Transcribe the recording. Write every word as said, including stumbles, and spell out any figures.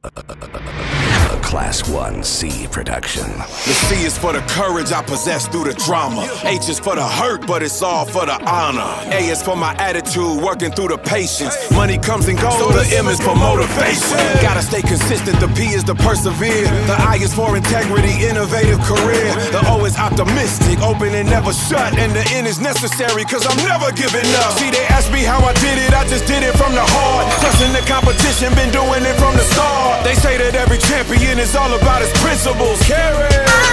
A Class one C production. The C is for the courage I possess through the drama. H is for the hurt, but it's all for the honor. A is for my attitude, working through the patience. Money comes and goes, so the M is for motivation. Gotta stay consistent, the P is to persevere. The I is for integrity, innovative career. The O is optimistic, open and never shut. And the N is necessary, cause I'm never giving up. See, they ask me how I did it, I just did it from the heart. Trusting the competition, been doing it from the start. They say that every champion is all about his principles. Carry.